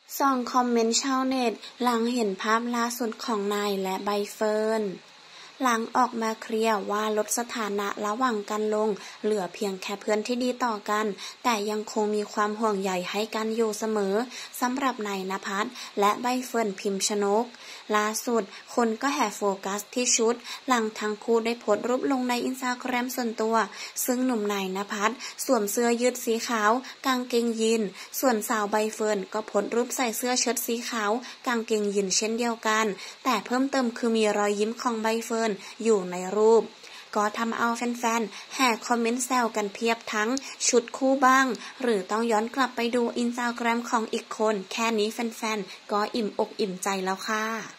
ส่องคอมเมนต์ชาวเน็ตหลังเห็นภาพล่าสุดของนายและใบเฟิร์นหลังออกมาเคลียร์ว่าลดสถานะระหว่างกันลงเหลือเพียงแค่เพื่อนที่ดีต่อกันแต่ยังคงมีความห่วงใยให้กันอยู่เสมอสำหรับนายณภัสและใบเฟิร์นพิมชนกล่าสุดคนก็แห่โฟกัสที่ชุดหลังทั้งคู่ได้โพสต์รูปลงในInstagramส่วนตัวซึ่งหนุ่มนายณภัสสวมเสื้อยืดสีขาวกางเกงยีนส่วนสาวใบเฟิร์นก็โพสต์รูปใส่เสื้อเชิ้ตสีขาวกางเกงยีนเช่นเดียวกันแต่เพิ่มเติมคือมีรอยยิ้มของใบเฟิร์นอยู่ในรูปก็ทำเอาแฟนๆแห่คอมเมนต์แซวกันเพียบทั้งชุดคู่บ้างหรือต้องย้อนกลับไปดูInstagramของอีกคนแค่นี้แฟนๆก็อิ่มอกอิ่มใจแล้วค่ะ